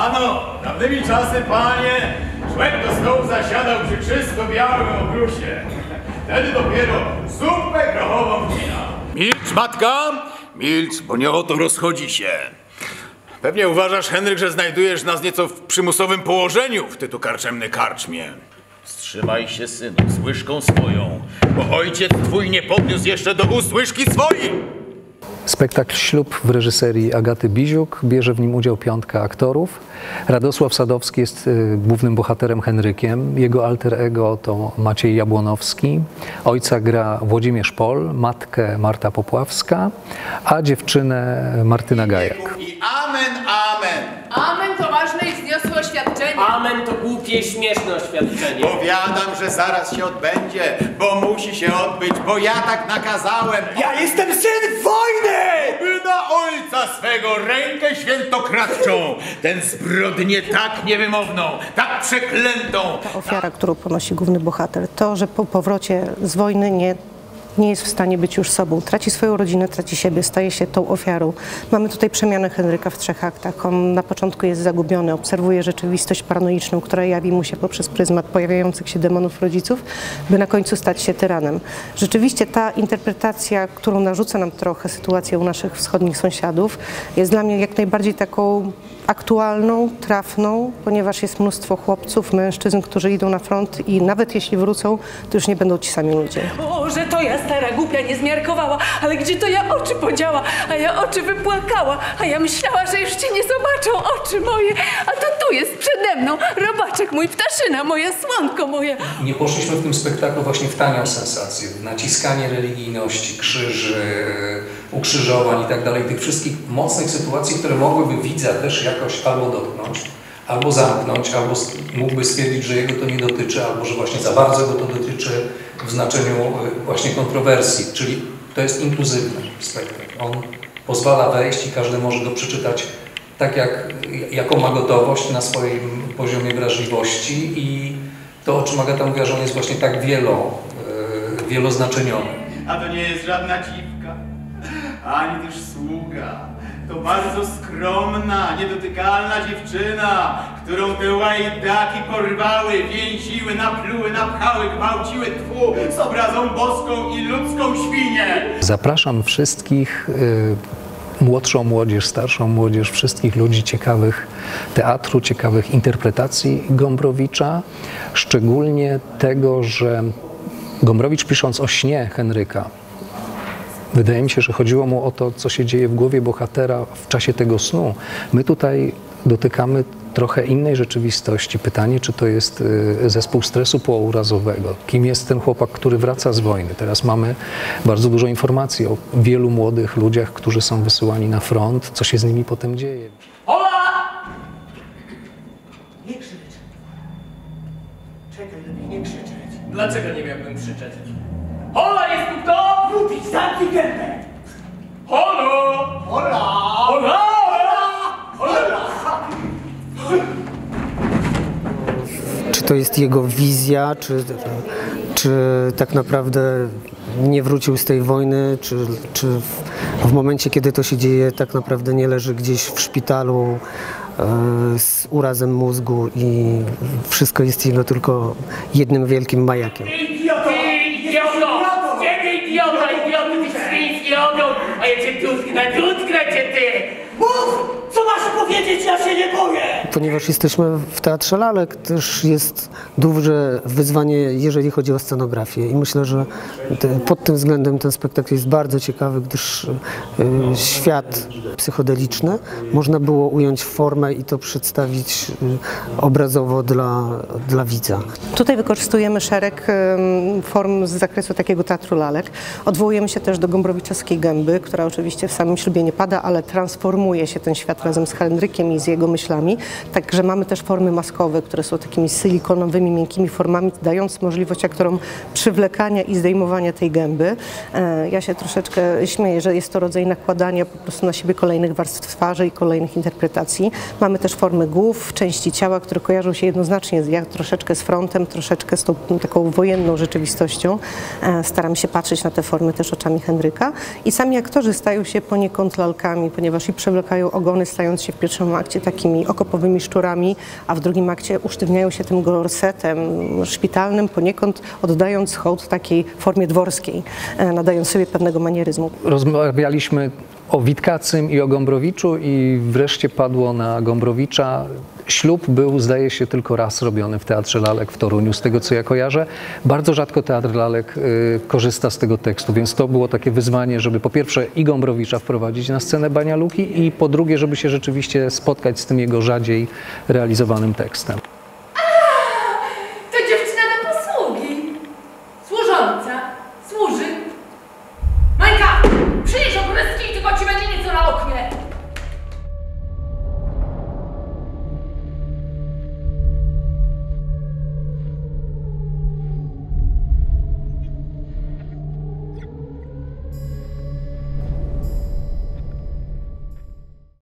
Ano, dawnymi czasy, panie, człowiek do stołu zasiadał przy czysto białym obrusie. Wtedy dopiero zupę grochową wina. Milcz, matka! Milcz, bo nie o to rozchodzi się. Pewnie uważasz, Henryk, że znajdujesz nas nieco w przymusowym położeniu w tytu karczemny karczmie. Wstrzymaj się, synu, z łyżką swoją, bo ojciec twój nie podniósł jeszcze do ust łyżki swojej. Spektakl Ślub w reżyserii Agaty Biziuk. Bierze w nim udział 5 aktorów. Radosław Sadowski jest głównym bohaterem Henrykiem. Jego alter ego to Maciej Jabłonowski. Ojca gra Włodzimierz Pol, matkę Marta Popławska, a dziewczynę Martyna Gajak. I amen, amen. Amen to ważne i wzniosłe oświadczenie. Amen to głupie i śmieszne oświadczenie. Powiadam, że zaraz się odbędzie, bo musi się odbyć, bo ja tak nakazałem. Ja jestem syn wojny! By na ojca swego rękę świętokradczą, ten zbrodnię tak niewymowną, tak przeklętą. Ta ofiara, którą ponosi główny bohater, to, że po powrocie z wojny nie jest w stanie być już sobą. Traci swoją rodzinę, traci siebie, staje się tą ofiarą. Mamy tutaj przemianę Henryka w 3 aktach. On na początku jest zagubiony, obserwuje rzeczywistość paranoiczną, która jawi mu się poprzez pryzmat pojawiających się demonów rodziców, by na końcu stać się tyranem. Rzeczywiście ta interpretacja, którą narzuca nam trochę sytuacja u naszych wschodnich sąsiadów, jest dla mnie jak najbardziej taką aktualną, trafną, ponieważ jest mnóstwo chłopców, mężczyzn, którzy idą na front i nawet jeśli wrócą, to już nie będą ci sami ludzie. O, że to ja stara głupia nie zmiarkowała, ale gdzie to ja oczy podziała, a ja oczy wypłakała, a ja myślała, że już cię nie zobaczą oczy moje, a to tu jest przede mną robaczek mój, ptaszyna moja, słonko moje. Nie poszliśmy w tym spektaklu właśnie w tanią sensację, w naciskanie religijności, krzyży, ukrzyżowań i tak dalej, tych wszystkich mocnych sytuacji, które mogłyby widza też jakoś albo dotknąć, albo zamknąć, albo mógłby stwierdzić, że jego to nie dotyczy, albo że właśnie za bardzo go to dotyczy w znaczeniu właśnie kontrowersji, czyli to jest inkluzywny spektakl. On pozwala wejść i każdy może go przeczytać tak, jaką ma gotowość na swoim poziomie wrażliwości i to, o czym Agata mówiła, że on jest właśnie tak wieloznaczeniowy. A to nie jest żadna dziwka, ani też sługa. To bardzo skromna, niedotykalna dziewczyna, którą te łajdaki porwały, więziły, napluły, napchały, gwałciły, tfu, z obrazą boską i ludzką świnię. Zapraszam wszystkich, młodszą młodzież, starszą młodzież, wszystkich ludzi ciekawych teatru, ciekawych interpretacji Gombrowicza, szczególnie tego, że Gombrowicz, pisząc o śnie Henryka, wydaje mi się, że chodziło mu o to, co się dzieje w głowie bohatera w czasie tego snu. My tutaj dotykamy trochę innej rzeczywistości. Pytanie, czy to jest zespół stresu pourazowego? Kim jest ten chłopak, który wraca z wojny? Teraz mamy bardzo dużo informacji o wielu młodych ludziach, którzy są wysyłani na front. Co się z nimi potem dzieje? Ola! Nie krzycz. Czekaj, lepiej nie krzyczeć. Dlaczego nie miałbym krzyczeć? Hola, jest tu kto? Lubić, zamknij gębę! Holo! Ola! Hola! Ola! Czy to jest jego wizja, czy tak naprawdę nie wrócił z tej wojny, czy w momencie, kiedy to się dzieje, tak naprawdę nie leży gdzieś w szpitalu z urazem mózgu i wszystko jest jego tylko jednym wielkim majakiem. Idioto! Ciebie idiota, idioty, ty świński ogon! A ja cię dotknę cię, ty! Mów! Co masz powiedzieć? Ja się nie boję! Ponieważ jesteśmy w Teatrze Lalek, też jest duże wyzwanie, jeżeli chodzi o scenografię. I myślę, że pod tym względem ten spektakl jest bardzo ciekawy, gdyż świat psychodeliczny można było ująć w formę i to przedstawić obrazowo dla widza. Tutaj wykorzystujemy szereg form z zakresu takiego Teatru Lalek. Odwołujemy się też do Gombrowiczowskiej Gęby, która oczywiście w samym ślubie nie pada, ale transformuje się ten świat razem z Henrykiem i z jego myślami. Także mamy też formy maskowe, które są takimi silikonowymi, miękkimi formami, dając możliwość aktorom przywlekania i zdejmowania tej gęby. Ja się troszeczkę śmieję, że jest to rodzaj nakładania po prostu na siebie kolejnych warstw twarzy i kolejnych interpretacji. Mamy też formy głów, części ciała, które kojarzą się jednoznacznie troszeczkę z frontem, troszeczkę z tą taką wojenną rzeczywistością. Staram się patrzeć na te formy też oczami Henryka i sami aktorzy stają się poniekąd lalkami, ponieważ i przewlekają ogony, przeplatając się w pierwszym akcie takimi okopowymi szczurami, a w drugim akcie usztywniają się tym gorsetem szpitalnym, poniekąd oddając hołd takiej formie dworskiej, nadając sobie pewnego manieryzmu. Rozmawialiśmy o Witkacym i o Gombrowiczu i wreszcie padło na Gombrowicza. Ślub był, zdaje się, tylko raz robiony w Teatrze Lalek w Toruniu, z tego co ja kojarzę. Bardzo rzadko Teatr Lalek korzysta z tego tekstu, więc to było takie wyzwanie, żeby po pierwsze i Gombrowicza wprowadzić na scenę Banialuki i po drugie, żeby się rzeczywiście spotkać z tym jego rzadziej realizowanym tekstem.